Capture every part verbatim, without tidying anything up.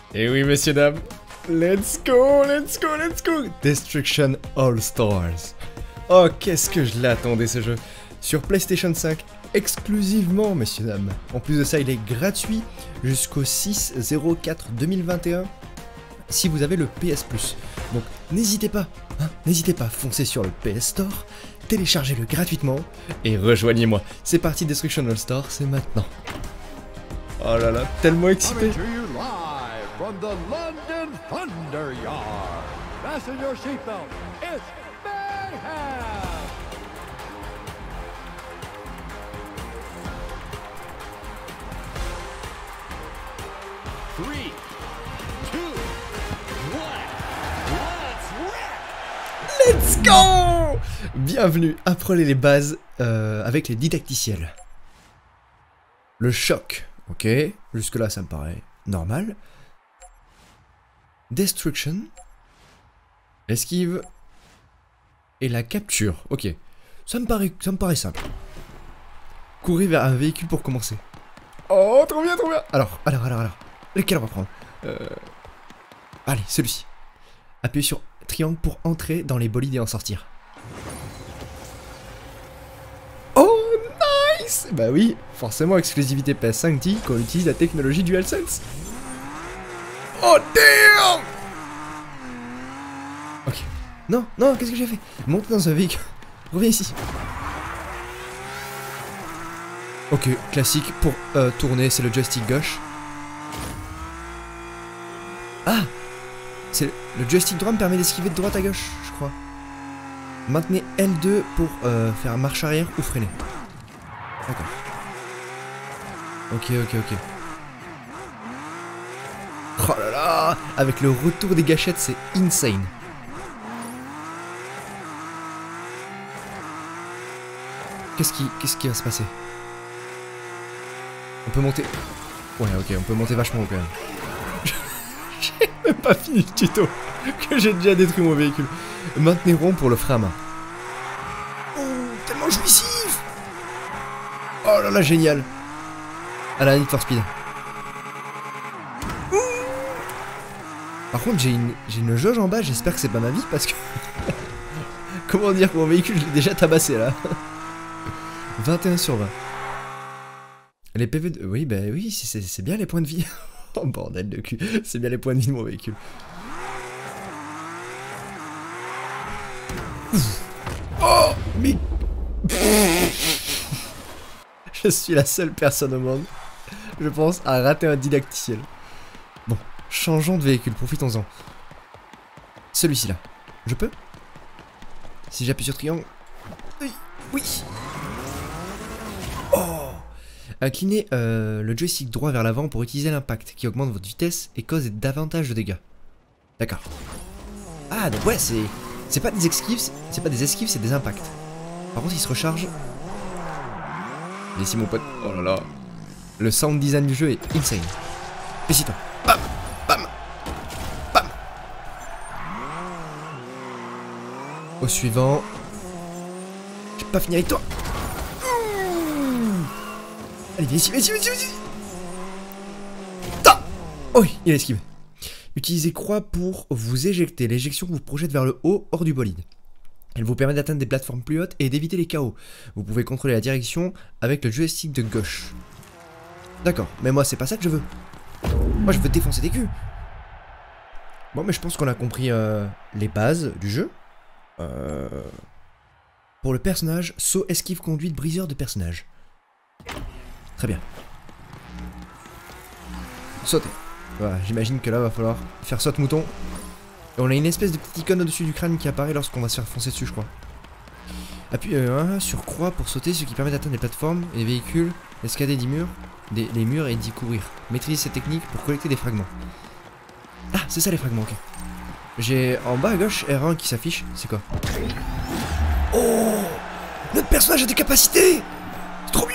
Et oui, messieurs, dames, let's go, let's go, let's go. Destruction All Stars. Oh, qu'est-ce que je l'attendais ce jeu. Sur PlayStation cinq, exclusivement, messieurs, dames. En plus de ça, il est gratuit jusqu'au six zéro quatre deux mille vingt et un si vous avez le P S Plus. Donc, n'hésitez pas, hein, n'hésitez pas, foncez sur le P S Store, téléchargez-le gratuitement et rejoignez-moi. C'est parti, Destruction All Stars, c'est maintenant. Oh là là, tellement excité. From the London Thunder Yard. Fasten your seatbelt. It's mayhem! Three, two, one, let's rip! Let's go! Bienvenue, apprenez les bases euh, avec les didacticiels. Le choc, ok, jusque là ça me paraît normal. Destruction, esquive et la capture. Ok, ça me paraît, ça me paraît simple. Courir vers un véhicule pour commencer. Oh, trop bien, trop bien. Alors, alors, alors, alors. Lequel on va prendre euh... Allez, celui-ci. Appuyez sur triangle pour entrer dans les bolides et en sortir. Oh, nice. Bah oui, forcément, exclusivité P S cinq dit qu'on utilise la technologie DualSense. Oh damn! Ok. Non, non, qu'est-ce que j'ai fait? Monte dans un véhicule. Reviens ici. Ok, classique pour euh, tourner, c'est le joystick gauche. Ah! C'est le joystick droit me permet d'esquiver de droite à gauche, je crois. Maintenez L deux pour euh, faire marche arrière ou freiner. D'accord. Ok, ok, ok. Oh là là! Avec le retour des gâchettes, c'est insane. Qu'est-ce qui, qu'est-ce qui va se passer? On peut monter... Ouais, ok, on peut monter vachement haut quand même. J'ai même pas fini le tuto, que j'ai déjà détruit mon véhicule. Maintenez rond pour le frein à main. Oh, tellement jouissif! Oh là là, génial! À la Need for Speed. Par contre, j'ai une, j'ai une jauge en bas, j'espère que c'est pas ma vie parce que... Comment dire que mon véhicule, je l'ai déjà tabassé là. vingt et un sur vingt. Les P V de... Oui, bah oui, c'est bien les points de vie. Oh bordel de cul, c'est bien les points de vie de mon véhicule. Oh, mais... Je suis la seule personne au monde, je pense, à rater un didacticiel. Bon. Changeons de véhicule, profitons-en. Celui-ci là. Je peux? Si j'appuie sur triangle. Oui, oui. Oh. Inclinez euh, le joystick droit vers l'avant pour utiliser l'impact qui augmente votre vitesse et cause davantage de dégâts. D'accord. Ah donc ouais, c'est c'est pas des esquives, c'est pas des esquives, c'est des impacts. Par contre, il se recharge. Ici mon pote. Oh là là. Le sound design du jeu est insane. Félicite-toi. Bam. Bam. Bam. Au suivant. J'ai pas fini avec toi. Mmh. Allez, viens ici, viens ici, viens ici, viens ici. Ah. Oh oui, il a esquivé. Utilisez croix pour vous éjecter. L'éjection vous projette vers le haut, hors du bolide. Elle vous permet d'atteindre des plateformes plus hautes et d'éviter les chaos. Vous pouvez contrôler la direction avec le joystick de gauche. D'accord, mais moi c'est pas ça que je veux. Moi je veux défoncer des culs. Bon mais je pense qu'on a compris euh, les bases du jeu. Euh... Pour le personnage, saut, esquive, conduite, briseur de personnage. Très bien. Sauter. Voilà, j'imagine que là va falloir faire saute mouton. Et on a une espèce de petite icône au-dessus du crâne qui apparaît lorsqu'on va se faire foncer dessus je crois. Appuyez euh, sur croix pour sauter, ce qui permet d'atteindre les plateformes et les véhicules, escalader des murs, des, les murs et d'y courir. Maîtrisez cette technique pour collecter des fragments. Ah, c'est ça les fragments, ok. J'ai en bas à gauche R un qui s'affiche, c'est quoi? Oh, notre personnage a des capacités. C'est trop bien.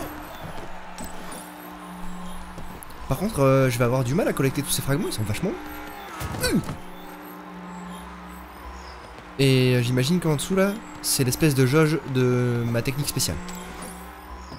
Par contre, euh, je vais avoir du mal à collecter tous ces fragments, ils sont vachement... Mmh. Et euh, j'imagine qu'en dessous là, c'est l'espèce de jauge de ma technique spéciale.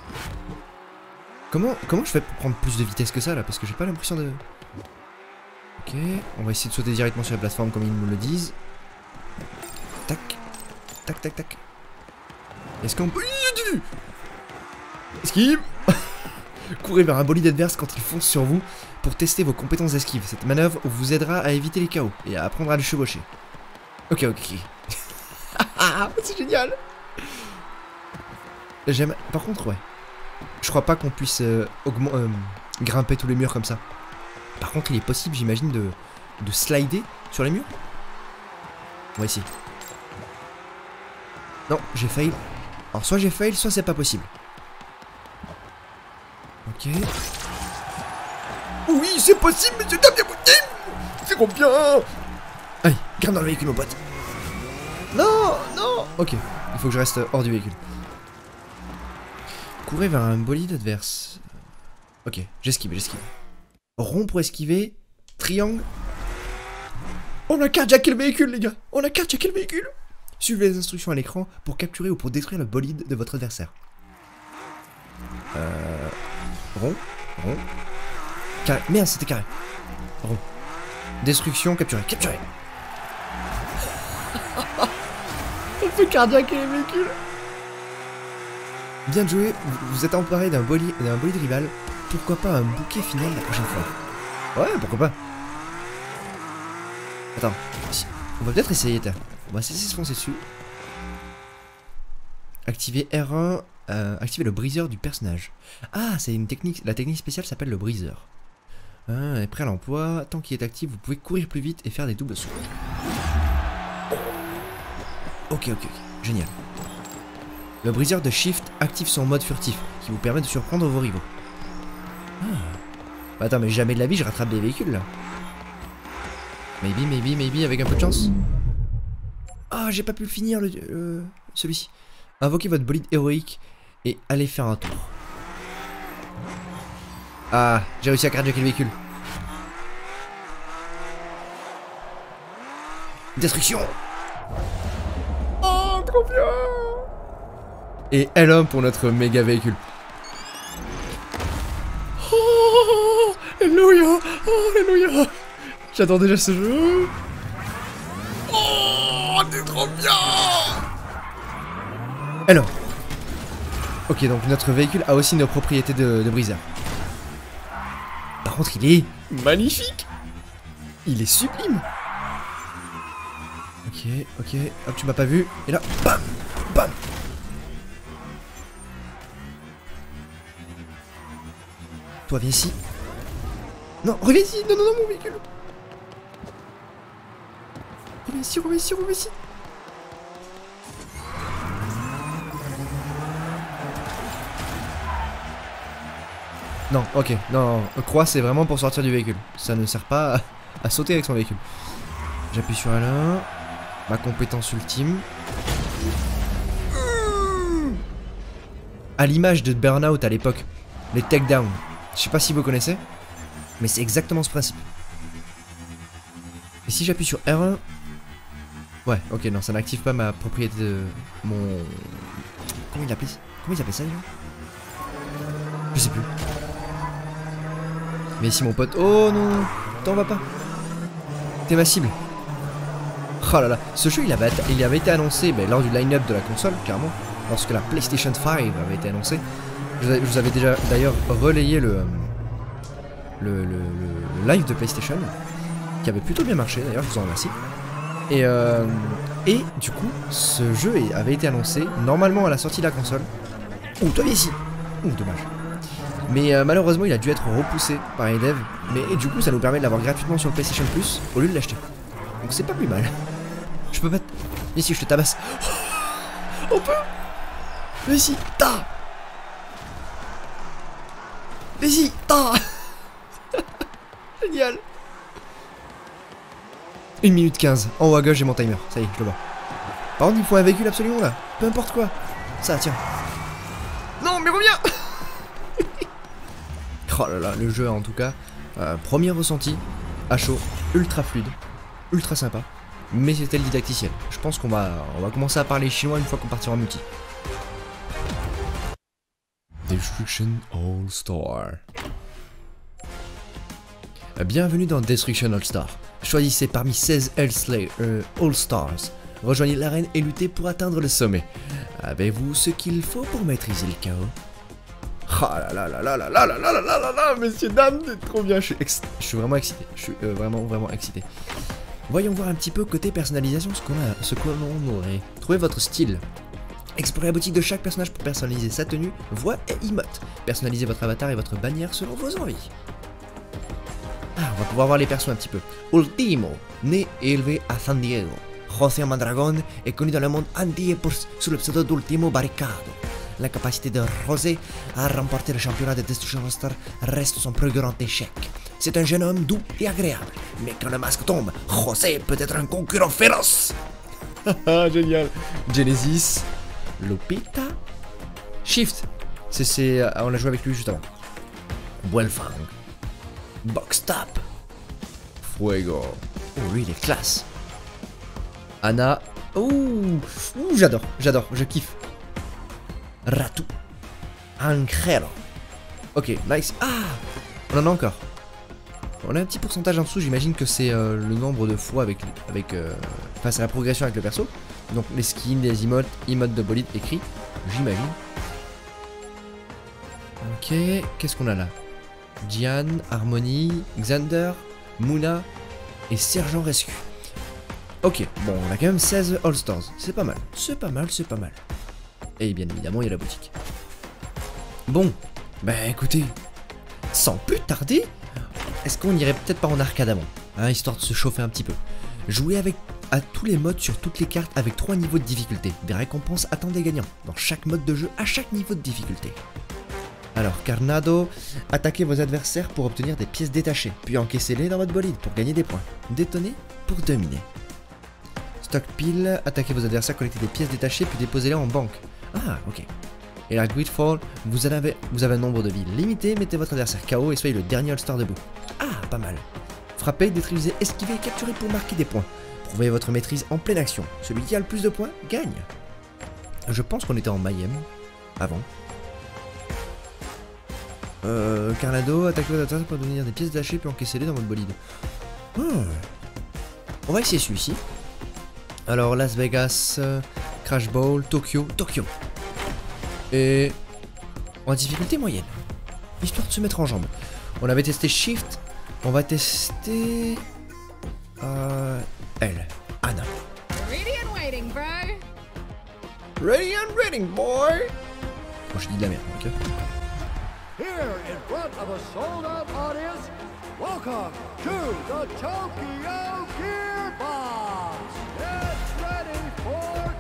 Comment, comment je fais pour prendre plus de vitesse que ça là? Parce que j'ai pas l'impression de... Ok, on va essayer de sauter directement sur la plateforme comme ils nous le disent. Tac, tac, tac, tac. Est-ce qu'on peut... Esquive. Courez vers un bolide adverse quand il fonce sur vous pour tester vos compétences d'esquive. Cette manœuvre vous aidera à éviter les K O et à apprendre à les chevaucher. Ok, ok. C'est génial. J'aime... Par contre, ouais. Je crois pas qu'on puisse euh, euh, grimper tous les murs comme ça. Par contre, il est possible, j'imagine, de, de slider sur les murs. On va essayer. Non, j'ai fail. Alors, soit j'ai fail, soit c'est pas possible. Ok. Oui, c'est possible, monsieur Damien Boutin. C'est combien? Allez, grimpe dans le véhicule, mon pote. Non, non. Ok, il faut que je reste hors du véhicule. Courez vers un bolide adverse. Ok, j'esquive, j'esquive. Rond pour esquiver. Triangle. On a carjacké le véhicule, les gars. On a carjacké le véhicule. Suivez les instructions à l'écran pour capturer ou pour détruire le bolide de votre adversaire. Euh... Rond. Rond. Carré. Merde, c'était carré. Rond. Destruction, capturé. Capturé. On fait carjacker les véhicules. Bien joué, vous êtes emparé d'un bolide, d'un bolide rival. Pourquoi pas un bouquet final la prochaine fois? Ouais, pourquoi pas. Attends, on va peut-être essayer, tiens. On va essayer de se foncer dessus. Activer R un, euh, activer le briseur du personnage. Ah, c'est une technique, la technique spéciale s'appelle le briseur. Hein, et prêt à l'emploi, tant qu'il est actif, vous pouvez courir plus vite et faire des doubles sauts. Ok, ok, ok, génial. Le briseur de Shift active son mode furtif, qui vous permet de surprendre vos rivaux. Ah. Bah attends, mais jamais de la vie je rattrape des véhicules là. Maybe, maybe, maybe, avec un peu de chance. Ah, j'ai pas pu le finir, le, euh, celui-ci. Invoquez votre bolide héroïque et allez faire un tour. Ah, j'ai réussi à carjacker le véhicule. Destruction. Oh, trop bien. Et L un pour notre méga véhicule. Oh, alléluia. Oh, alléluia. J'adore déjà ce jeu. Oh, t'es trop bien. Alors. Ok, donc notre véhicule a aussi nos propriétés de, de briseur. Par contre, il est magnifique. Il est sublime. Ok, ok. Hop, tu m'as pas vu. Et là, bam, bam. Toi, viens ici. Non, reviens ici. Non, non, non, mon véhicule. Reviens ici, reviens ici, reviens ici. Non, ok, non, croix c'est vraiment pour sortir du véhicule. Ça ne sert pas à, à sauter avec son véhicule. J'appuie sur L un. Ma compétence ultime. À l'image de Burnout à l'époque, les takedowns. Je sais pas si vous connaissez, mais c'est exactement ce principe. Et si j'appuie sur R un... Ouais, ok, non, ça n'active pas ma propriété de... Mon... Comment il appelait ça Comment il appelait ça, déjà? Je sais plus. Mais ici, mon pote... Oh non, t'en vas pas. T'es ma cible. Oh là là, ce jeu, il avait, il avait été annoncé ben, lors du line-up de la console, clairement. Lorsque la PlayStation cinq avait été annoncée. Je vous avais déjà d'ailleurs relayé le, le, le, le live de PlayStation, qui avait plutôt bien marché, d'ailleurs, je vous en remercie. Et, euh, et du coup, ce jeu avait été annoncé normalement à la sortie de la console. Ouh, toi viens ici. Ouh, dommage. Mais euh, malheureusement, il a dû être repoussé par les devs. Mais du coup, ça nous permet de l'avoir gratuitement sur le PlayStation Plus au lieu de l'acheter. Donc c'est pas plus mal. Je peux pas... Viens ici, je te tabasse. On peut. Viens ici, ta. Vas-y, ta. Génial. une minute quinze. En haut à gauche, j'ai mon timer. Ça y est, je le vois. Par contre, il faut un véhicule absolument là. Peu importe quoi. Ça, tiens. Non, mais reviens. Oh là là, le jeu en tout cas. Euh, premier ressenti. À chaud. Ultra fluide. Ultra sympa. Mais c'était le didacticiel. Je pense qu'on va, on va commencer à parler chinois une fois qu'on partira en multi. Destruction All Star. Bienvenue dans Destruction All-Star. Choisissez parmi seize Hellslayer euh, All-Stars. Rejoignez l'arène et luttez pour atteindre le sommet. Avez-vous ce qu'il faut pour maîtriser le chaos? Ah là là là là là là là là là là là, messieurs, dames, c'est trop bien. Je suis, ex je suis vraiment excité. Je suis euh, vraiment, vraiment excité. Voyons voir un petit peu côté personnalisation ce qu'on a, ce qu'on aurait. Trouvez votre style. Explorez la boutique de chaque personnage pour personnaliser sa tenue, voix et emote. Personnalisez votre avatar et votre bannière selon vos envies. Ah, on va pouvoir voir les persos un petit peu. Ultimo, né et élevé à San Diego. José Mondragón est connu dans le monde entier pour, sous le pseudo d'Ultimo Barricado. La capacité de José à remporter le championnat de Destruction All-Star reste son plus grand échec. C'est un jeune homme doux et agréable, mais quand le masque tombe, José peut être un concurrent féroce. Haha, génial. Genesis, Lupita, Shift, c'est, on a joué avec lui juste avant. Buelfang, Boxtap, Fuego, oh lui il est classe. Anna, ouh, ouh j'adore, j'adore, je kiffe. Ratu, Angelo. Ok, nice. Ah, on en a encore. On a un petit pourcentage en dessous, j'imagine que c'est euh, le nombre de fois avec, avec euh, enfin c'est la progression avec le perso. Donc les skins, les emotes, emotes de bolide écrit, j'imagine. Ok, qu'est-ce qu'on a là? Gian, Harmony, Xander, Muna et Sergent Rescue. Ok, bon, on a quand même seize All-Stars, c'est pas mal, c'est pas mal, c'est pas mal. Et bien évidemment, il y a la boutique. Bon, bah écoutez, sans plus tarder, est-ce qu'on irait peut-être pas en arcade avant, hein, histoire de se chauffer un petit peu. Jouer avec à tous les modes sur toutes les cartes avec trois niveaux de difficulté. Des récompenses attendent des gagnants dans chaque mode de jeu à chaque niveau de difficulté. Alors, Carnado, attaquez vos adversaires pour obtenir des pièces détachées, puis encaissez-les dans votre bolide pour gagner des points. Détonnez pour dominer. Stockpile, attaquez vos adversaires, collectez des pièces détachées, puis déposez-les en banque. Ah, ok. Et la Greedfall, vous avez, vous avez un nombre de vies limité, mettez votre adversaire K O et soyez le dernier All-Star debout. Ah, pas mal. Frappez, détruisez, esquivez et capturez pour marquer des points. Prouvez votre maîtrise en pleine action. Celui qui a le plus de points gagne. Je pense qu'on était en Mayhem avant. Euh, Carnado, attaquez votre adversaire pour devenir des pièces détachées, puis encaissez-les dans votre bolide. Hmm. On va essayer celui-ci. Alors, Las Vegas, euh, Crash Bowl, Tokyo, Tokyo. Et en difficulté moyenne, histoire de se mettre en jambes. On avait testé Shift, on va tester euh, elle, Anna. Ready and waiting, bro. Ready and waiting, boy. Bon, je dis de la merde, ok. Here in front of a sold-out audience, welcome to the Tokyo Gearbox. Get ready for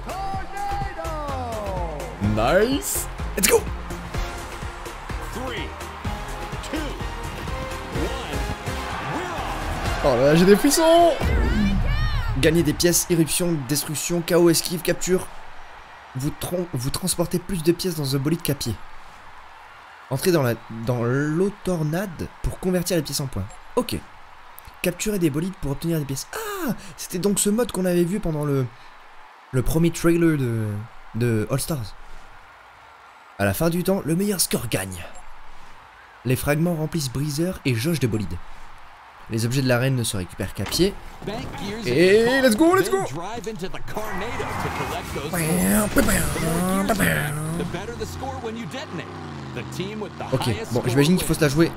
Tornado. Nice. Let's go. Three, two, one, we're Oh là là, j'ai des frissons. Gagner des pièces, éruption, destruction, K O, esquive, capture. Vous, vous transportez plus de pièces dans un bolide qu'à pied. Entrez dans la dans l'eau tornade pour convertir les pièces en points. Ok. Capturer des bolides pour obtenir des pièces. Ah, c'était donc ce mode qu'on avait vu pendant le le premier trailer de de All Stars. À la fin du temps, le meilleur score gagne. Les fragments remplissent briseurs et jauges de bolides. Les objets de l'arène ne se récupèrent qu'à pied. Et let's go, let's go. Ok, bon, j'imagine qu'il faut se la jouer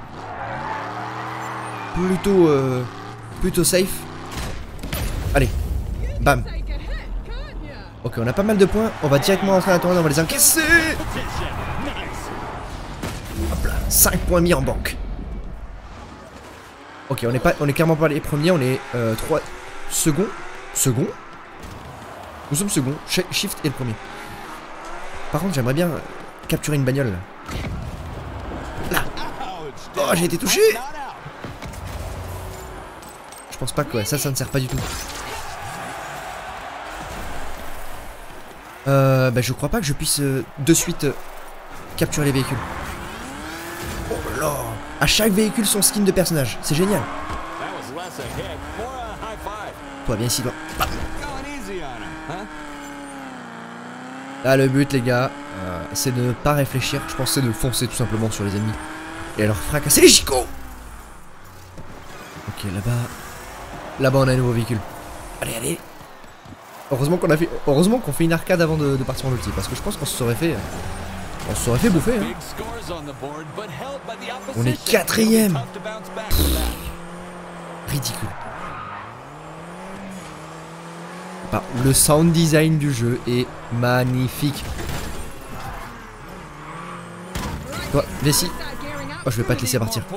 plutôt, euh, plutôt safe. Allez, bam. Ok, on a pas mal de points. On va directement rentrer à la tournée, on va les encaisser. Hop là, cinq points mis en banque. Ok, on est pas, on est clairement pas les premiers, on est euh, trois seconds. Second. Nous sommes second. Shift est le premier. Par contre, j'aimerais bien capturer une bagnole. Là. Oh, j'ai été touché. Je pense pas que ouais, ça, ça ne sert pas du tout. Euh, bah, je crois pas que je puisse euh, de suite euh, capturer les véhicules. Oh là. À chaque véhicule son skin de personnage, c'est génial. Toi viens ici toi. Bam. Là le but les gars, euh, c'est de ne pas réfléchir, je pense c'est de foncer tout simplement sur les ennemis. Et alors fracasser les chicots. Ok, là-bas... Là-bas, on a un nouveau véhicule. Allez, allez. Heureusement qu'on a fait... Heureusement qu'on fait une arcade avant de, de partir en ulti. Parce que je pense qu'on se serait fait... On se serait fait bouffer, hein. On est quatrième. Ridicule. Bah, le sound design du jeu est magnifique. Toi, viens ici. Oh, je vais pas te laisser partir.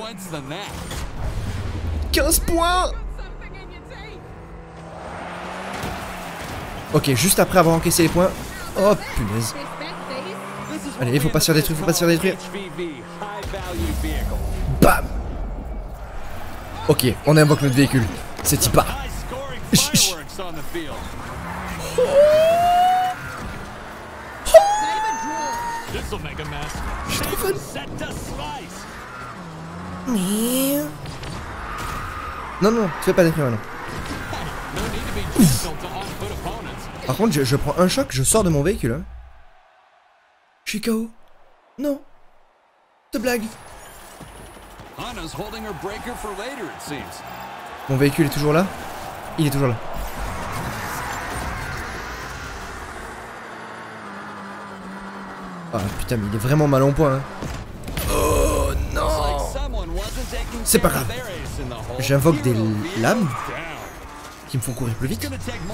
quinze points. Ok, juste après avoir encaissé les points. Oh, punaise. Allez, il faut pas se faire détruire, faut pas se faire détruire. Bam. Ok, on invoque notre véhicule. C'est y part. Chut. Oh. Je suis trop fun. Non, non, tu fais pas détruire maintenant. Par contre, je, je prends un choc, je sors de mon véhicule. Hein. Je suis K O. Non. C'est blague. Mon véhicule est toujours là. Il est toujours là. Ah putain, mais il est vraiment mal en point. Hein. Oh non. C'est pas grave. J'invoque des lames qui me font courir plus vite.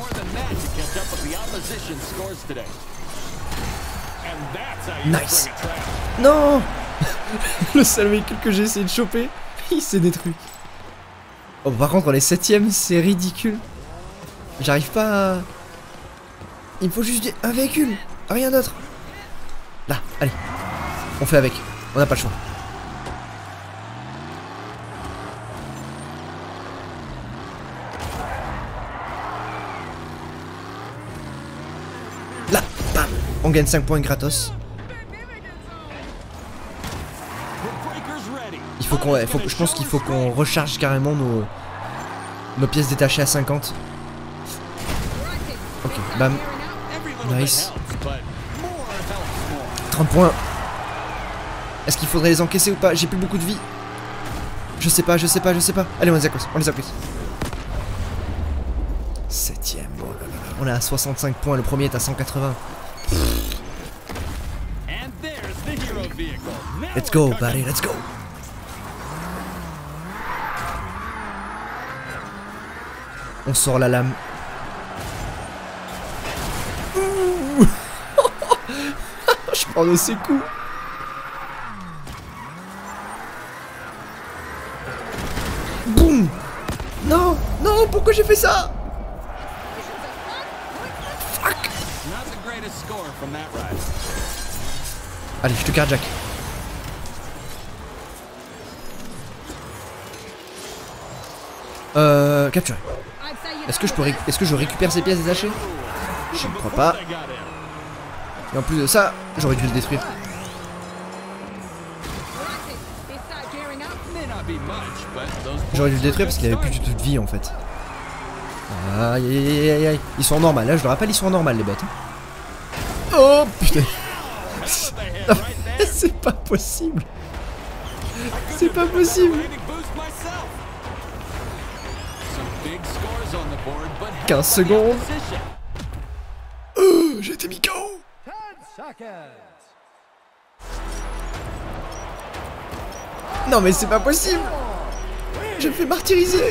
Nice. Non. Le seul véhicule que j'ai essayé de choper, il s'est détruit. Oh, par contre, on est septième, c'est ridicule. J'arrive pas à... Il me faut juste un véhicule, rien d'autre. Là, allez. On fait avec, on n'a pas le choix. Là, bam. On gagne cinq points gratos. Il faut qu'on, ouais, faut, je pense qu'il faut qu'on recharge carrément nos, nos pièces détachées à cinquante. Ok, bam. Nice. trente points. Est-ce qu'il faudrait les encaisser ou pas? J'ai plus beaucoup de vie. Je sais pas, je sais pas, je sais pas. Allez, on les accuse, on les accuse. Septième, oh là là là. On est à soixante-cinq points, le premier est à cent quatre-vingts. Let's go, buddy, let's go. On sort la lame. Je prends de ces coups. Boum. Non, non, pourquoi j'ai fait ça? Fuck. Allez, je te carjack. Euh, capturé. Est-ce que je peux ré... Est-ce que je récupère ces pièces détachées? Je ne crois pas. Et en plus de ça, j'aurais dû le détruire. J'aurais dû le détruire parce qu'il avait plus du tout de vie en fait. Aïe aïe aïe aïe aïe. Ils sont en normal, là je le rappelle, ils sont en normal les bêtes. Oh putain. C'est pas possible. C'est pas possible. quinze secondes. Oh, j'ai été mis K O. Non mais c'est pas possible. Je me fais martyriser.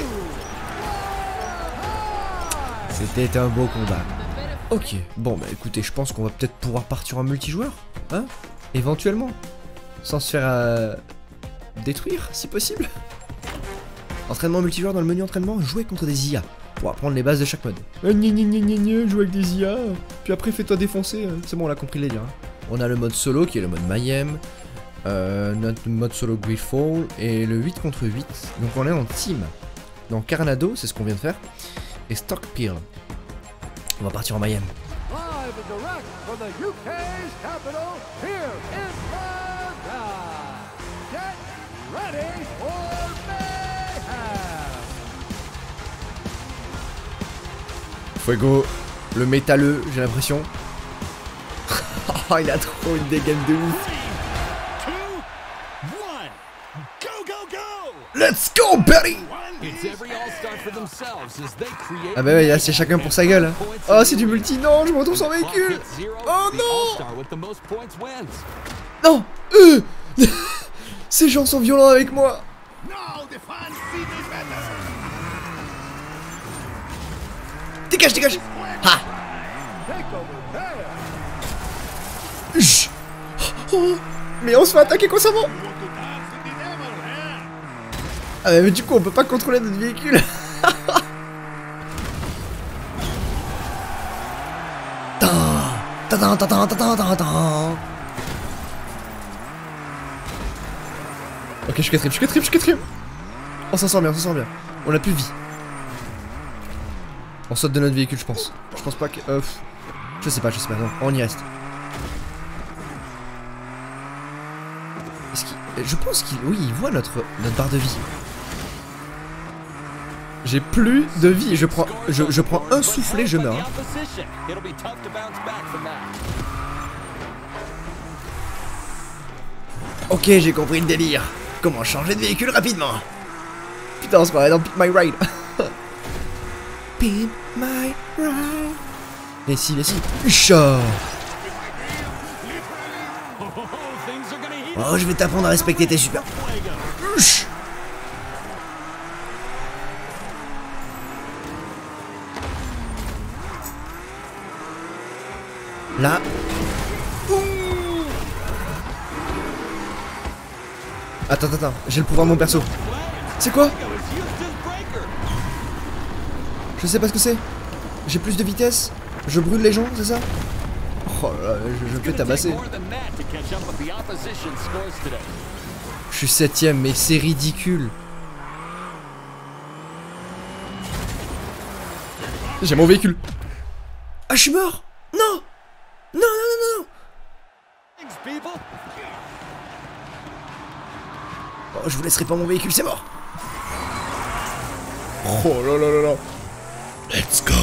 C'était un beau combat. Ok, bon bah écoutez, je pense qu'on va peut-être pouvoir partir en multijoueur. Hein? Éventuellement. Sans se faire euh, détruire, si possible. Entraînement multijoueur dans le menu entraînement, jouer contre des I A. Pour apprendre les bases de chaque mode. Gna gna gna gna gna, jouer avec des I A. Puis après fais-toi défoncer. C'est bon, on a compris les liens. On a le mode solo qui est le mode Mayhem. Euh, notre mode solo Greedfall. Et le huit contre huit. Donc on est en team. Dans Carnado, c'est ce qu'on vient de faire. Et Stockpile. On va partir en Mayhem. Fuego, le métalleux, j'ai l'impression. Oh, il a trop une dégaine de ouf. Go, go, go! Let's go, buddy! It's every all-star for themselves as they create. Ah bah ouais, là c'est chacun pour sa gueule. Oh, c'est du multi, non, je me retrouve sans véhicule. Oh non! Non! Euh Ces gens sont violents avec moi. Dégage, dégage! Ha! Chut. Oh, mais on se fait attaquer constamment! Ah mais du coup on peut pas contrôler notre véhicule. Tadam, tadam, tadam, tadam. Ok, je suis quatrième, je suis quatrième, je suis quatrième. On s'en sort bien, on s'en sort bien. On a plus de vie. On saute de notre véhicule, je pense. Je pense pas que... Euh, je sais pas, je sais pas, non, on y reste. Est-ce qu'il... Je pense qu'il... Oui, il voit notre, notre barre de vie. J'ai plus de vie, je prends, je, je prends un soufflet, je meurs. Ok, j'ai compris le délire. Comment changer de véhicule rapidement? Putain, on se croirait dans Pimp My Ride. Pimp My Ride. Mais si, mais si. Ucha. Oh, je vais t'apprendre à respecter tes super. Uch. Là. Ouh. Attends, attends, j'ai le pouvoir de mon perso. C'est quoi? Je sais pas ce que c'est. J'ai plus de vitesse. Je brûle les gens, c'est ça? Oh là là, je, je me fais tabasser. Je suis septième, mais c'est ridicule. J'ai mon véhicule. Ah, je suis mort. Non. Non, non, non, non. Oh, je vous laisserai pas mon véhicule, c'est mort. Oh là là là là. Let's go.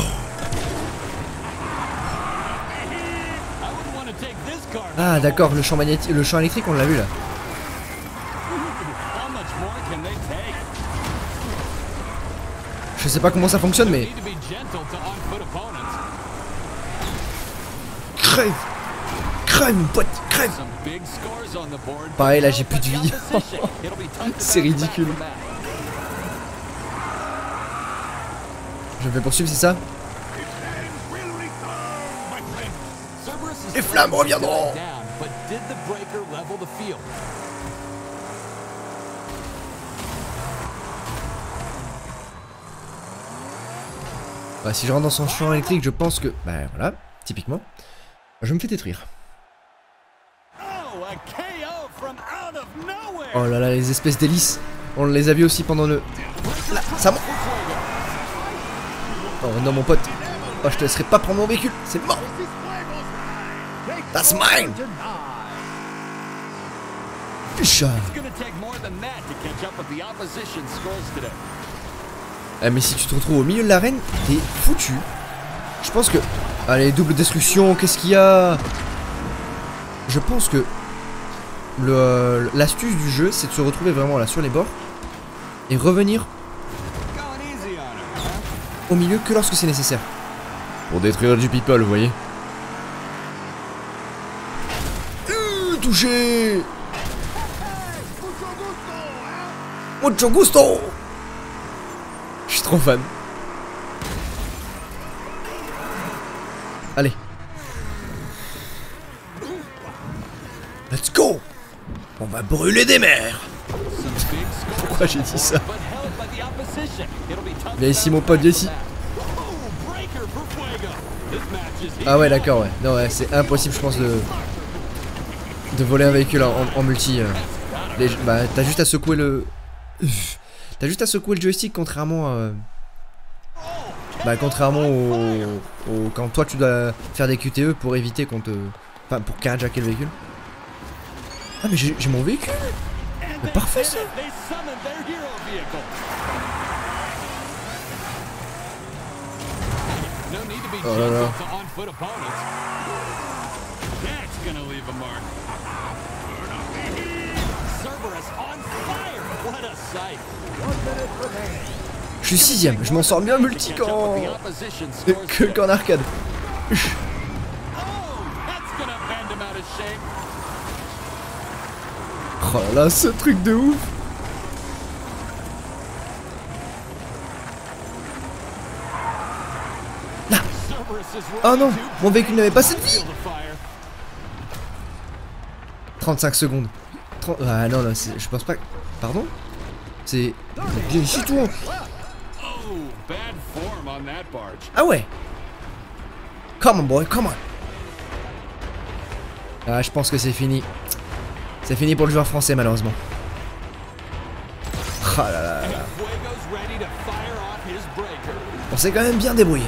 Ah d'accord, le champ magnétique, le champ électrique, on l'a vu là. Je sais pas comment ça fonctionne, mais... Crève. Crève mon pote, crève. Pareil là, j'ai plus de vie. C'est ridicule. Je vais poursuivre, c'est ça? Les flammes reviendront. Bah, si je rentre dans son champ électrique, je pense que... Bah voilà, typiquement. Je me fais détruire. Oh là là, les espèces d'hélices. On les a vus aussi pendant le... Là, ça monte. Oh non mon pote. Oh, je te laisserai pas prendre mon véhicule. C'est mort. That's mine. Putain. Eh mais si tu te retrouves au milieu de l'arène, t'es foutu. Je pense que... Allez, double destruction, qu'est-ce qu'il y a? Je pense que... le l'astuce du jeu, c'est de se retrouver vraiment là sur les bords. Et revenir au milieu que lorsque c'est nécessaire. Pour détruire du people, vous voyez. Mmh, touché. Mucho gusto. Je suis trop fan. Allez. Let's go. On va brûler des mers. Pourquoi j'ai dit ça? Viens ici mon pote, viens ici. Ah ouais d'accord ouais. Non ouais, c'est impossible je pense de de voler un véhicule en, en, en multi. Euh. Les... Bah t'as juste à secouer le... T'as juste à secouer le joystick contrairement à... Bah contrairement au... au... Quand toi tu dois faire des Q T E pour éviter qu'on te... Enfin pour carjacker le véhicule. Ah mais j'ai mon véhicule. Mais parfait ça. Oh là là. What a sight. Je suis sixième, je m'en sors bien multi Catch up qu'en... with the opposition scores que qu'en arcade. Oh, that's gonna bend him out of shape. Oh là là, ce truc de ouf. Là. Oh non, mon véhicule n'avait pas assez de vie. trente-cinq secondes. trente... Ah non, non, je pense pas... Pardon? C'est... Bien ici toi. Ah ouais. Come on boy, come on. Ah, je pense que c'est fini. C'est fini pour le joueur français malheureusement. Oh là là là. On s'est quand même bien débrouillé.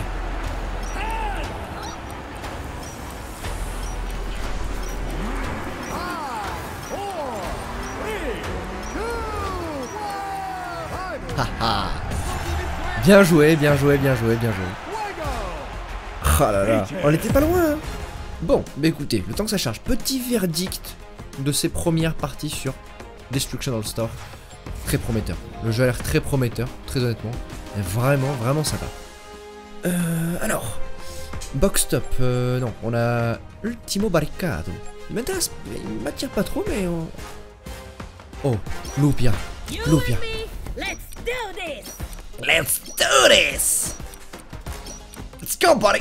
Haha. Bien joué, bien joué, bien joué, bien joué. Oh là là, on était pas loin hein. Bon, bah écoutez, le temps que ça charge, petit verdict de ces premières parties sur Destruction All Star. Très prometteur, le jeu a l'air très prometteur, très honnêtement. Et vraiment, vraiment sympa. Euh, alors, Box Top, euh, non, on a Ultimo Barricado. Il m'intéresse, il m'attire pas trop, mais... On... Oh, Lupia, Lupia. Let's do this! Let's do this! Let's go, buddy!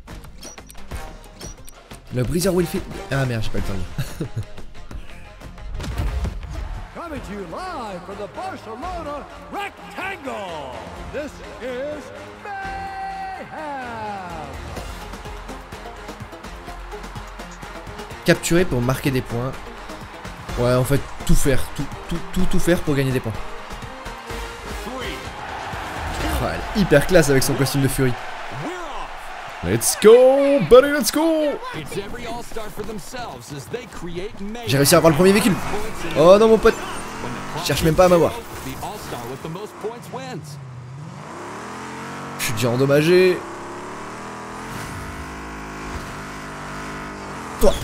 Le Breezer Wheelfield... Ah merde, j'ai pas le temps de lire. Coming to you live from the Barcelona Rectangle. This is Mayhem. Capturer pour marquer des points. Ouais, en fait, tout faire, tout, tout, tout, tout faire pour gagner des points. Oh, elle est hyper classe avec son costume de Fury. Let's go, buddy, let's go! J'ai réussi à avoir le premier véhicule. Oh non, mon pote. Je cherche même pas à m'avoir. Je suis déjà endommagé. Toi.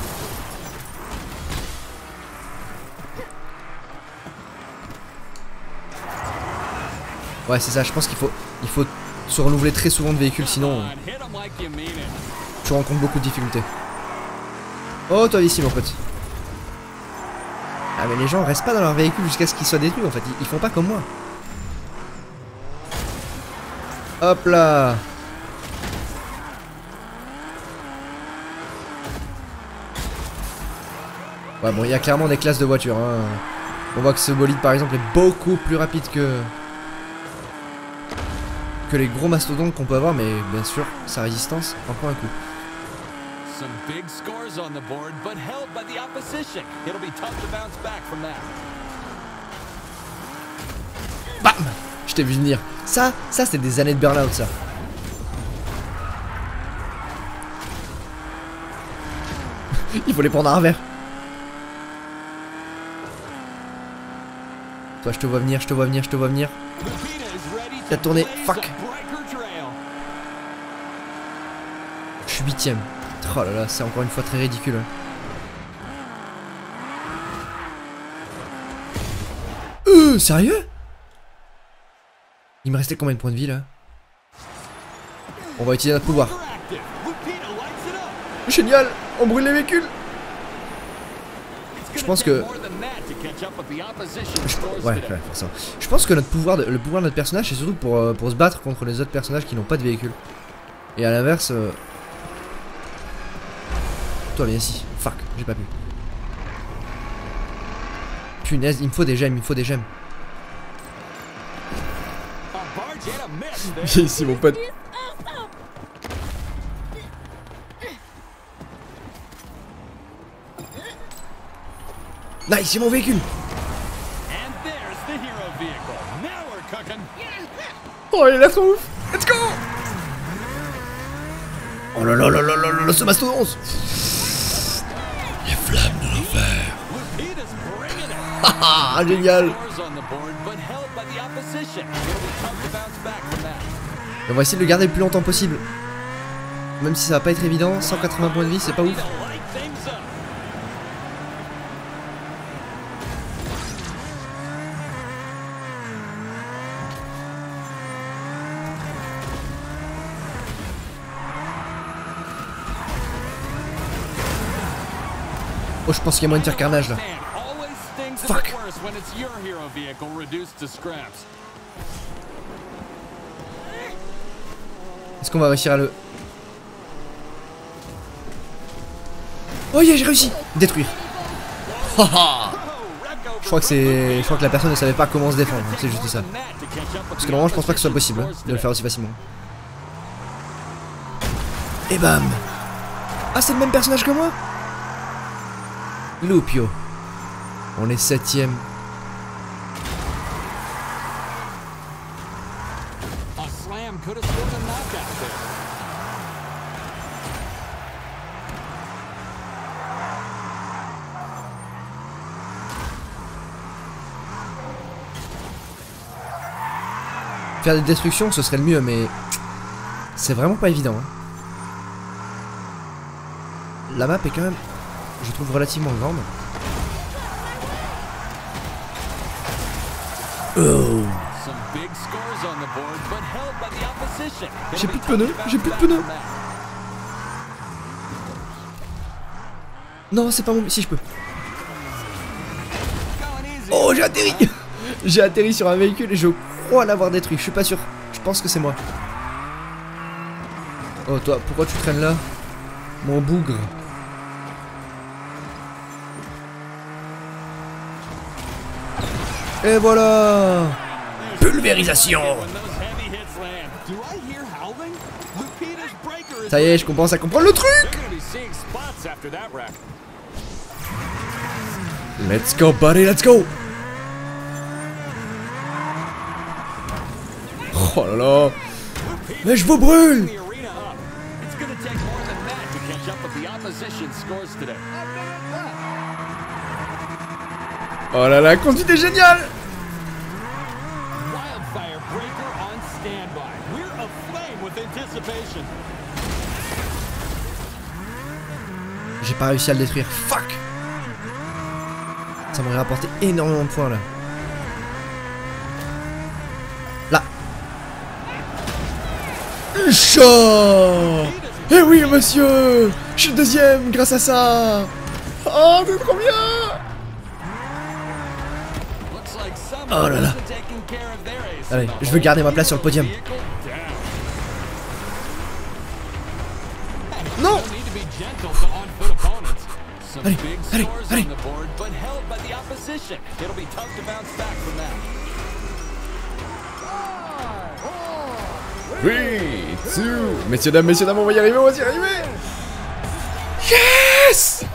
Ouais, c'est ça, je pense qu'il faut, il faut se renouveler très souvent de véhicules, sinon tu rencontres beaucoup de difficultés. Oh, toi ici, mon pote. Ah, mais les gens restent pas dans leur véhicule jusqu'à ce qu'ils soient détruits en fait, ils, ils font pas comme moi. Hop là. Ouais, bon, il y a clairement des classes de voitures. Hein. On voit que ce bolide, par exemple, est beaucoup plus rapide que... que les gros mastodontes qu'on peut avoir, mais bien sûr, sa résistance en prend un coup. Bam! Je t'ai vu venir. Ça, ça c'est des années de burn-out, ça. Il faut les prendre à revers. Toi, je te vois venir, je te vois venir, je te vois venir. T'as tourné, fuck. Je suis huitième. Oh là là, c'est encore une fois très ridicule. Hein. Euh, sérieux? Il me restait combien de points de vie là? On va utiliser notre pouvoir. Génial, on brûle les véhicules. Je pense que... Je... Ouais, ouais, forcément. Je pense que notre pouvoir de... le pouvoir de notre personnage c'est surtout pour, euh, pour se battre contre les autres personnages qui n'ont pas de véhicule. Et à l'inverse... Euh... Toi viens ici. Fuck, j'ai pas pu. Punaise, il me faut des gemmes, il me faut des gemmes. Viens ici mon pote. Nice, c'est mon véhicule. Oh, il a l'air trop ouf. Let's go. Oh là là là là là là, ce mastodonte. Les flammes de l'enfer. Haha, génial. On va essayer de le garder le plus longtemps possible. Même si ça va pas être évident, cent quatre-vingts points de vie, c'est pas ouf. Oh, je pense qu'il y a moyen de faire carnage là. Fuck. Est-ce qu'on va réussir à le... Oh yeah, j'ai réussi. Détruire. Je crois que c'est... Je crois que la personne ne savait pas comment se défendre. C'est juste ça. Parce que normalement je pense pas que ce soit possible hein, de le faire aussi facilement. Et bam. Ah, c'est le même personnage que moi. Lupio. On est septième. Faire des destructions, ce serait le mieux, mais c'est vraiment pas évident. Hein. La map est quand même, je trouve, relativement grande. Oh. J'ai plus de pneus, j'ai plus de pneus. Non, c'est pas mon... Si, je peux. Oh, j'ai atterri. J'ai atterri sur un véhicule et je crois l'avoir détruit. Je suis pas sûr. Je pense que c'est moi. Oh, toi, pourquoi tu traînes là? Mon bougre. Et voilà. Pulvérisation. Ça y est, je commence à comprendre le truc. Let's go, buddy, let's go. Oh là là. Mais je vous brûle. Oh là là, conduite est géniale. J'ai pas réussi à le détruire. Fuck. Ça m'aurait rapporté énormément de points là. Là. Chaud. Eh oui monsieur. Je suis deuxième grâce à ça. Oh, c'est trop bien. Oh là là. Allez, je veux garder ma place sur le podium. Non. Allez, allez, allez. Oui, two. Messieurs, dames, messieurs, dames, on va y arriver, on va y arriver. Yes.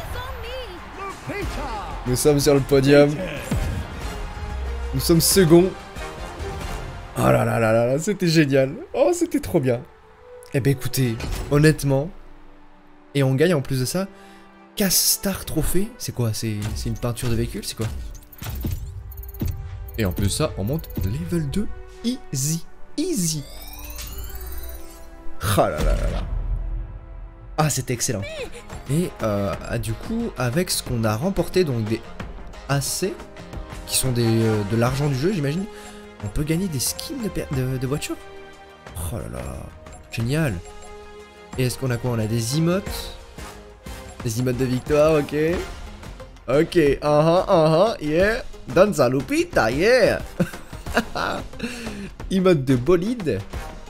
Nous sommes sur le podium. Nous sommes seconds. Oh là là là là là, c'était génial. Oh, c'était trop bien. Eh ben écoutez, honnêtement, et on gagne en plus de ça, Castar Trophée. C'est quoi? C'est une peinture de véhicule? C'est quoi? Et en plus de ça, on monte level deux. Easy. Easy. Ah là là là là. Ah, c'était excellent. Et euh, ah, du coup, avec ce qu'on a remporté, donc des A C, qui sont des, euh, de l'argent du jeu, j'imagine, on peut gagner des skins de, de, de voitures. Oh là là. Génial. Et est-ce qu'on a quoi? On a des emotes. Des emotes de victoire, ok. Ok, uh -huh, uh -huh, yeah. Danza Lupita, yeah. Emote de bolide.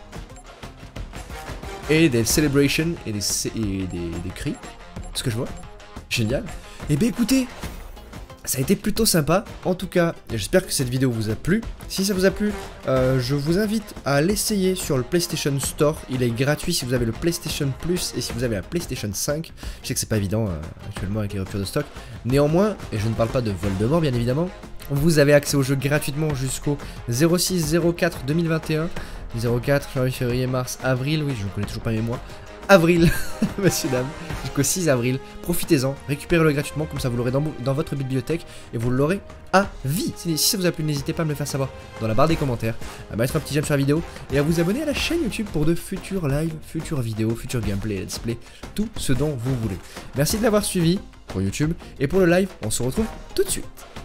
Et des celebrations et des, et des, des cris. Ce que je vois. Génial. Et bien écoutez, ça a été plutôt sympa. En tout cas, j'espère que cette vidéo vous a plu. Si ça vous a plu, euh, je vous invite à l'essayer sur le PlayStation Store. Il est gratuit si vous avez le PlayStation Plus et si vous avez la PlayStation cinq. Je sais que c'est pas évident euh, actuellement avec les ruptures de stock. Néanmoins, et je ne parle pas de Voldemort bien évidemment, vous avez accès au jeu gratuitement jusqu'au zéro six zéro quatre deux mille vingt et un. zéro quatre, janvier, février, mars, avril. Oui, je ne connais toujours pas mes mois. Avril, messieurs, dames, jusqu'au six avril. Profitez-en, récupérez-le gratuitement, comme ça vous l'aurez dans, dans votre bibliothèque et vous l'aurez à vie. Si, si ça vous a plu, n'hésitez pas à me le faire savoir dans la barre des commentaires, à mettre un petit j'aime sur la vidéo et à vous abonner à la chaîne YouTube pour de futurs lives, futures vidéos, futurs gameplay, let's play, tout ce dont vous voulez. Merci de l'avoir suivi pour YouTube et pour le live, on se retrouve tout de suite.